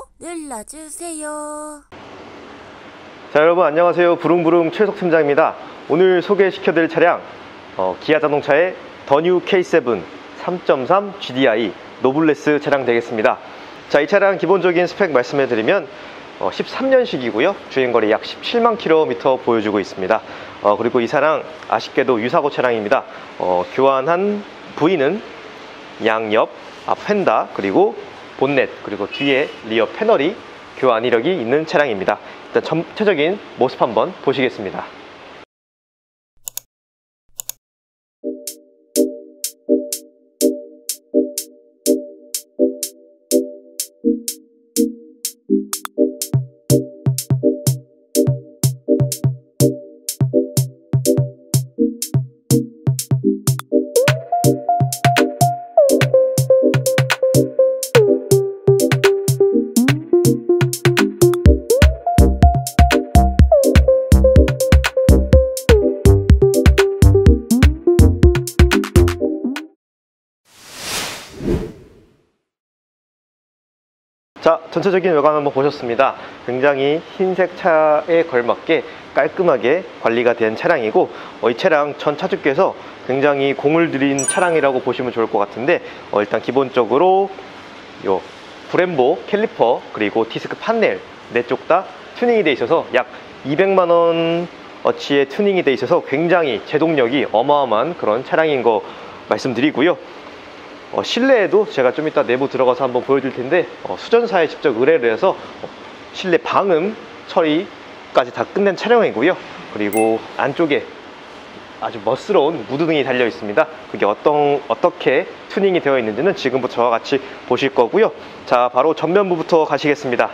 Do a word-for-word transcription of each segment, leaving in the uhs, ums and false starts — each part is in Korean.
눌러주세요. 자, 여러분 안녕하세요. 부릉부릉 최석 팀장입니다. 오늘 소개시켜드릴 차량 어, 기아자동차의 더 뉴 케이 세븐 삼 점 삼 지디아이 노블레스 차량 되겠습니다. 자, 이 차량 기본적인 스펙 말씀해드리면 어, 십삼 년식이고요 주행거리 약 십칠만 킬로미터 보여주고 있습니다. 어, 그리고 이 차량 아쉽게도 유사고 차량입니다. 어, 교환한 부위는 양옆 앞 휀다, 그리고 본넷, 그리고 뒤에 리어 패널이 교환 이력이 있는 차량입니다. 일단 전체적인 모습 한번 보시겠습니다. 자, 전체적인 외관 한번 보셨습니다. 굉장히 흰색 차에 걸맞게 깔끔하게 관리가 된 차량이고 어, 이 차량 전 차주께서 굉장히 공을 들인 차량이라고 보시면 좋을 것 같은데 어, 일단 기본적으로 요 브렘보 캘리퍼 그리고 디스크 판넬 네 쪽 다 튜닝이 되어 있어서 약 이백만 원 어치의 튜닝이 되어 있어서 굉장히 제동력이 어마어마한 그런 차량인 거 말씀드리고요. 어, 실내에도 제가 좀 이따 내부 들어가서 한번 보여드릴 텐데 어, 수전사에 직접 의뢰를 해서 어, 실내 방음 처리까지 다 끝낸 차량이고요. 그리고 안쪽에 아주 멋스러운 무드등이 달려 있습니다. 그게 어떤, 어떻게 튜닝이 되어 있는지는 지금부터 저와 같이 보실 거고요. 자, 바로 전면부부터 가시겠습니다.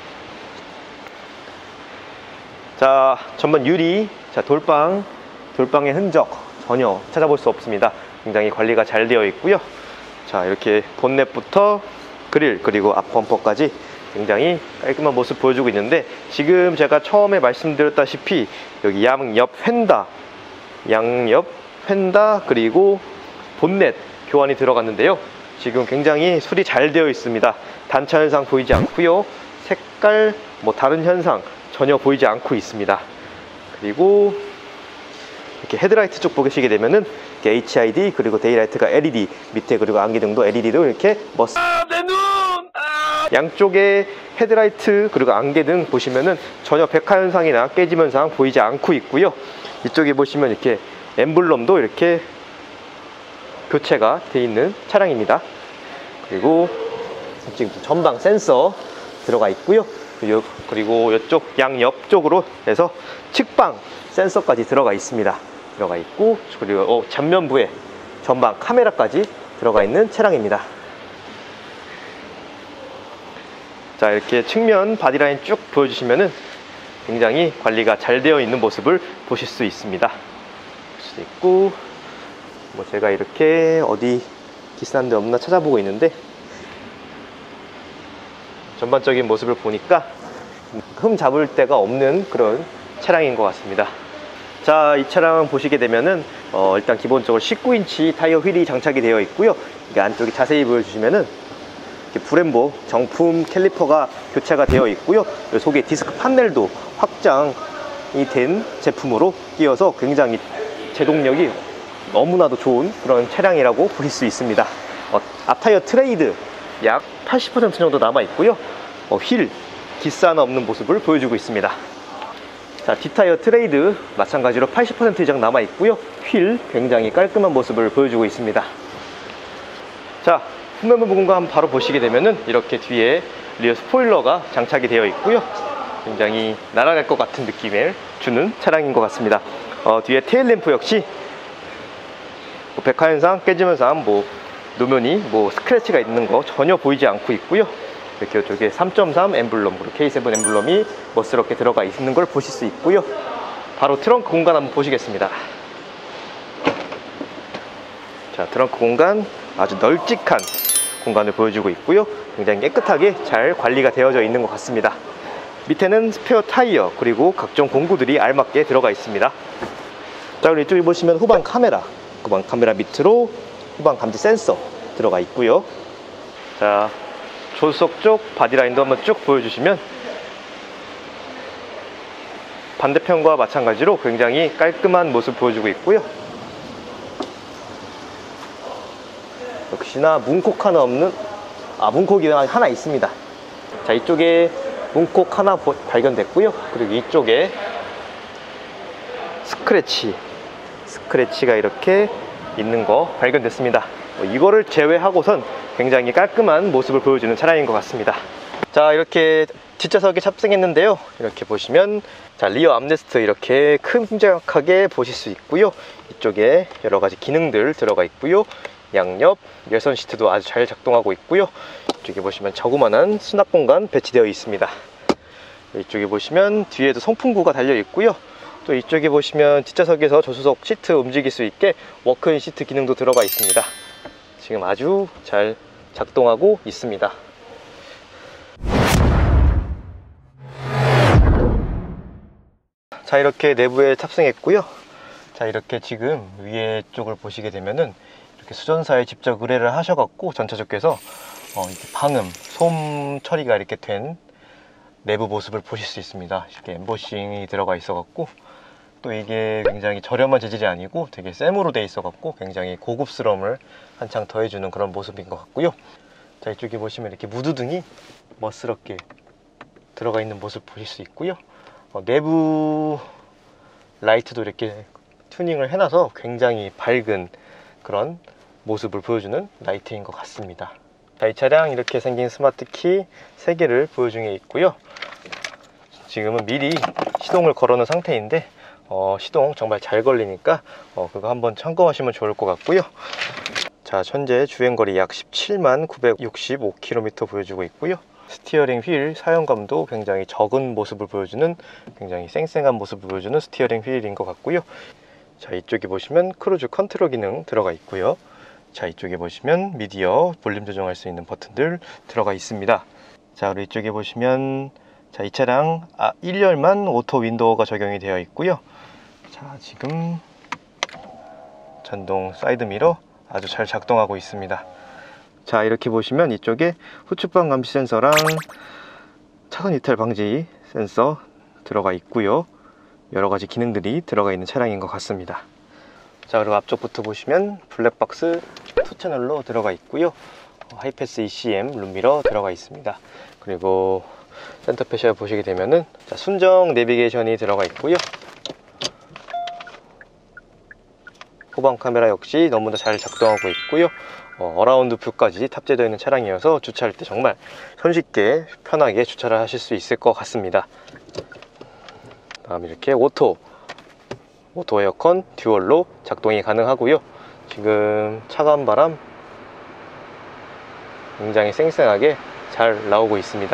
자, 전면 유리, 자, 돌방, 돌방의 흔적 전혀 찾아볼 수 없습니다. 굉장히 관리가 잘 되어 있고요. 자, 이렇게 본넷부터 그릴 그리고 앞 범퍼까지 굉장히 깔끔한 모습 보여주고 있는데 지금 제가 처음에 말씀드렸다시피 여기 양옆 휀다 양옆 휀다 그리고 본넷 교환이 들어갔는데요. 지금 굉장히 수리 잘 되어 있습니다. 단차 현상 보이지 않고요. 색깔 뭐 다른 현상 전혀 보이지 않고 있습니다. 그리고 이렇게 헤드라이트 쪽 보시게 되면은 에이치 아이 디 그리고 데이라이트가 엘 이 디 밑에 그리고 안개등도 엘 이 디도 이렇게 멋스 아, 내 눈! 아! 양쪽에 헤드라이트 그리고 안개등 보시면은 전혀 백화 현상이나 깨짐 현상 보이지 않고 있고요. 이쪽에 보시면 이렇게 엠블럼도 이렇게 교체가 되어 있는 차량입니다. 그리고 지금 전방 센서 들어가 있고요. 그리고 이쪽 양옆 쪽으로 해서 측방 센서까지 들어가 있습니다. 들어가 있고 그리고 어, 전면부에 전방 카메라까지 들어가 있는 차량입니다. 자, 이렇게 측면 바디라인 쭉 보여주시면은 굉장히 관리가 잘 되어 있는 모습을 보실 수 있습니다. 볼 수도 있고 뭐 제가 이렇게 어디 기스난 데 없나 찾아보고 있는데 전반적인 모습을 보니까 흠 잡을 데가 없는 그런 차량인 것 같습니다. 자, 이 차량 보시게 되면은 어, 일단 기본적으로 십구 인치 타이어 휠이 장착이 되어 있고요. 이게 안쪽에 자세히 보여주시면은 이렇게 브렘보 정품 캘리퍼가 교체가 되어 있고요. 속에 디스크 판넬도 확장이 된 제품으로 끼어서 굉장히 제동력이 너무나도 좋은 그런 차량이라고 보실 수 있습니다. 어, 앞타이어 트레이드 약 팔십 퍼센트 정도 남아 있고요. 어, 휠 기스 하나 없는 모습을 보여주고 있습니다. 자, 뒷타이어 트레이드 마찬가지로 팔십 퍼센트 이상 남아 있고요. 휠 굉장히 깔끔한 모습을 보여주고 있습니다. 자, 후면부 공간 한번 바로 보시게 되면은 이렇게 뒤에 리어 스포일러가 장착이 되어 있고요. 굉장히 날아갈 것 같은 느낌을 주는 차량인 것 같습니다. 어, 뒤에 테일램프 역시 뭐 백화 현상, 깨짐 현상, 뭐 노면이 뭐 스크래치가 있는 거 전혀 보이지 않고 있고요. 이렇게 이쪽에 삼 점 삼 엠블럼, 그리고 케이 세븐 엠블럼이 멋스럽게 들어가 있는 걸 보실 수 있고요. 바로 트렁크 공간 한번 보시겠습니다. 자, 트렁크 공간 아주 널찍한 공간을 보여주고 있고요. 굉장히 깨끗하게 잘 관리가 되어져 있는 것 같습니다. 밑에는 스페어 타이어 그리고 각종 공구들이 알맞게 들어가 있습니다. 자, 그리고 이쪽에 보시면 후방 카메라, 후방 카메라 밑으로 후방 감지 센서 들어가 있고요. 자, 조수석 쪽 바디라인도 한번 쭉 보여주시면 반대편과 마찬가지로 굉장히 깔끔한 모습 보여주고 있고요. 역시나 문콕 하나 없는, 아 문콕이 하나 있습니다. 자, 이쪽에 문콕 하나 발견됐고요. 그리고 이쪽에 스크래치 스크래치가 이렇게 있는 거 발견됐습니다. 이거를 제외하고선 굉장히 깔끔한 모습을 보여주는 차량인 것 같습니다. 자, 이렇게 뒷좌석에 탑승했는데요. 이렇게 보시면 자, 리어 암레스트 이렇게 큼직하게 보실 수 있고요. 이쪽에 여러가지 기능들 들어가 있고요. 양옆 열선 시트도 아주 잘 작동하고 있고요. 이쪽에 보시면 저그만한 수납 공간 배치되어 있습니다. 이쪽에 보시면 뒤에도 송풍구가 달려 있고요. 또 이쪽에 보시면 뒷좌석에서 조수석 시트 움직일 수 있게 워크인 시트 기능도 들어가 있습니다. 지금 아주 잘 작동하고 있습니다. 자, 이렇게 내부에 탑승했고요. 자, 이렇게 지금 위에 쪽을 보시게 되면은 이렇게 수전사에 직접 의뢰를 하셔갖고 전차주께서 어, 이렇게 방음, 솜 처리가 이렇게 된 내부 모습을 보실 수 있습니다. 이렇게 엠보싱이 들어가 있어갖고 또 이게 굉장히 저렴한 재질이 아니고 되게 쌤으로 돼 있어갖고 굉장히 고급스러움을 한창 더해주는 그런 모습인 것 같고요. 자, 이쪽에 보시면 이렇게 무드등이 멋스럽게 들어가 있는 모습 보실 수 있고요. 어, 내부 라이트도 이렇게 튜닝을 해놔서 굉장히 밝은 그런 모습을 보여주는 라이트인 것 같습니다. 자, 이 차량 이렇게 생긴 스마트키 세 개를 보여주고 있고요. 지금은 미리 시동을 걸어 놓은 상태인데 어, 시동 정말 잘 걸리니까 어, 그거 한번 참고하시면 좋을 것 같고요. 자, 현재 주행거리 약 십칠만 구백육십오 킬로미터 보여주고 있고요. 스티어링 휠 사용감도 굉장히 적은 모습을 보여주는 굉장히 쌩쌩한 모습을 보여주는 스티어링 휠인 것 같고요. 자, 이쪽에 보시면 크루즈 컨트롤 기능 들어가 있고요. 자, 이쪽에 보시면 미디어 볼륨 조정할 수 있는 버튼들 들어가 있습니다. 자, 그리고 이쪽에 보시면 자, 이 차량 아, 일 열만 오토 윈도우가 적용이 되어 있고요. 자, 지금 전동 사이드 미러 아주 잘 작동하고 있습니다. 자, 이렇게 보시면 이쪽에 후측방 감시 센서랑 차선 이탈 방지 센서 들어가 있고요. 여러가지 기능들이 들어가 있는 차량인 것 같습니다. 자, 그리고 앞쪽부터 보시면 블랙박스 투 채널로 들어가 있고요. 하이패스 이씨엠 룸미러 들어가 있습니다. 그리고 센터 패시아 보시게 되면은 자, 순정 내비게이션이 들어가 있고요. 후방 카메라 역시 너무나 잘 작동하고 있고요. 어, 어라운드 뷰까지 탑재되어 있는 차량이어서 주차할 때 정말 손쉽게 편하게 주차를 하실 수 있을 것 같습니다. 다음 이렇게 오토 오토 에어컨 듀얼로 작동이 가능하고요. 지금 차가운 바람 굉장히 쌩쌩하게 잘 나오고 있습니다.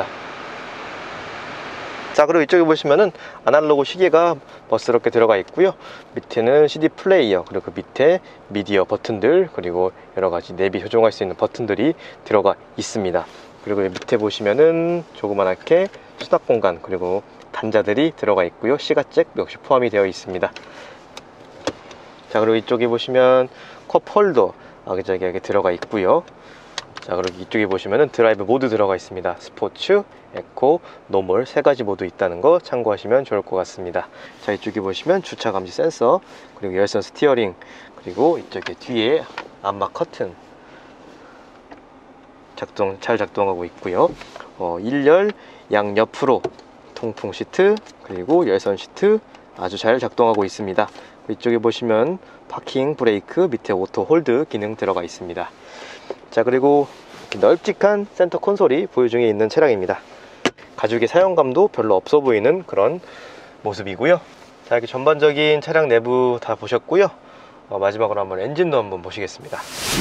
자, 그리고 이쪽에 보시면은 아날로그 시계가 멋스럽게 들어가 있고요. 밑에는 씨디 플레이어, 그리고 그 밑에 미디어 버튼들, 그리고 여러가지 내비 조정할 수 있는 버튼들이 들어가 있습니다. 그리고 밑에 보시면은 조그만하게 수납 공간, 그리고 단자들이 들어가 있고요. 시가잭 역시 포함이 되어 있습니다. 자, 그리고 이쪽에 보시면 컵 홀더 아기자기하게 들어가 있고요. 자, 그리고 이쪽에 보시면은 드라이브 모드 들어가 있습니다. 스포츠, 에코, 노멀 세 가지 모드 있다는 거 참고하시면 좋을 것 같습니다. 자, 이쪽에 보시면 주차 감지 센서, 그리고 열선 스티어링, 그리고 이쪽에 뒤에 암막 커튼 작동 잘 작동하고 있고요. 어, 일 열 양옆으로 통풍 시트, 그리고 열선 시트 아주 잘 작동하고 있습니다. 이쪽에 보시면 파킹 브레이크, 밑에 오토 홀드 기능 들어가 있습니다. 자, 그리고 널찍한 센터 콘솔이 보유 중에 있는 차량입니다. 가죽의 사용감도 별로 없어 보이는 그런 모습이고요. 자, 이렇게 전반적인 차량 내부 다 보셨고요. 어, 마지막으로 한번 엔진룸 한번 보시겠습니다.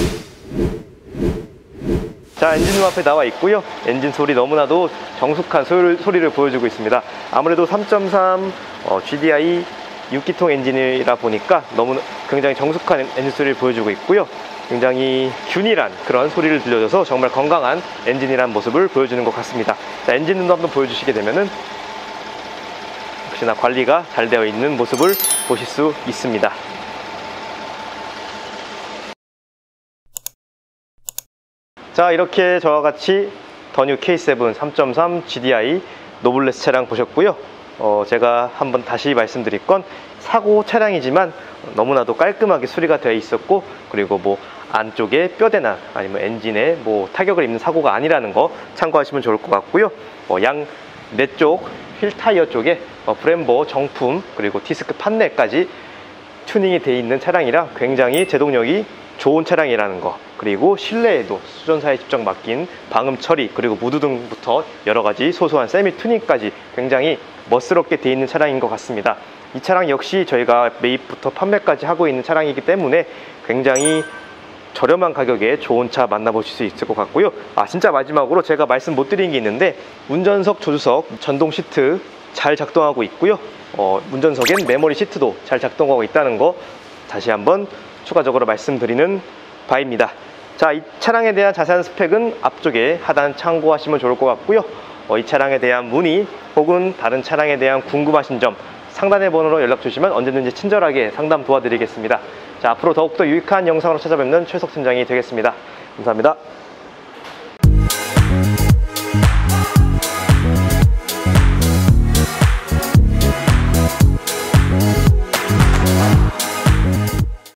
자, 엔진룸 앞에 나와 있고요. 엔진 소리 너무나도 정숙한 소리, 소리를 보여주고 있습니다. 아무래도 삼 점 삼 어, 지디아이 육 기통 엔진이라 보니까 너무 굉장히 정숙한 엔진 소리를 보여주고 있고요. 굉장히 균일한 그런 소리를 들려줘서 정말 건강한 엔진이라는 모습을 보여주는 것 같습니다. 자, 엔진룸도 한번 보여주시게 되면은 역시나 관리가 잘 되어 있는 모습을 보실 수 있습니다. 자, 이렇게 저와 같이 더 뉴 케이 세븐 삼 점 삼 지디아이 노블레스 차량 보셨고요. 어, 제가 한번 다시 말씀드릴 건 사고 차량이지만 너무나도 깔끔하게 수리가 되어 있었고, 그리고 뭐 안쪽에 뼈대나 아니면 엔진에 뭐 타격을 입는 사고가 아니라는 거 참고하시면 좋을 것 같고요. 어, 양 네 쪽 휠 타이어 쪽에 어, 브렘보 정품 그리고 디스크 판넬까지 튜닝이 되어 있는 차량이라 굉장히 제동력이 좋은 차량이라는 거, 그리고 실내에도 수전사에 직접 맡긴 방음 처리 그리고 무드등부터 여러가지 소소한 세미 튜닝까지 굉장히 멋스럽게 되어 있는 차량인 것 같습니다. 이 차량 역시 저희가 매입부터 판매까지 하고 있는 차량이기 때문에 굉장히 저렴한 가격에 좋은 차 만나보실 수 있을 것 같고요. 아, 진짜 마지막으로 제가 말씀 못 드린 게 있는데, 운전석, 조수석 전동 시트 잘 작동하고 있고요. 어, 운전석엔 메모리 시트도 잘 작동하고 있다는 거 다시 한번 추가적으로 말씀드리는 바입니다. 자, 이 차량에 대한 자세한 스펙은 앞쪽에 하단 참고하시면 좋을 것 같고요. 어, 이 차량에 대한 문의 혹은 다른 차량에 대한 궁금하신 점 상단의 번호로 연락 주시면 언제든지 친절하게 상담 도와드리겠습니다. 자, 앞으로 더욱더 유익한 영상으로 찾아뵙는 최석 팀장이 되겠습니다. 감사합니다.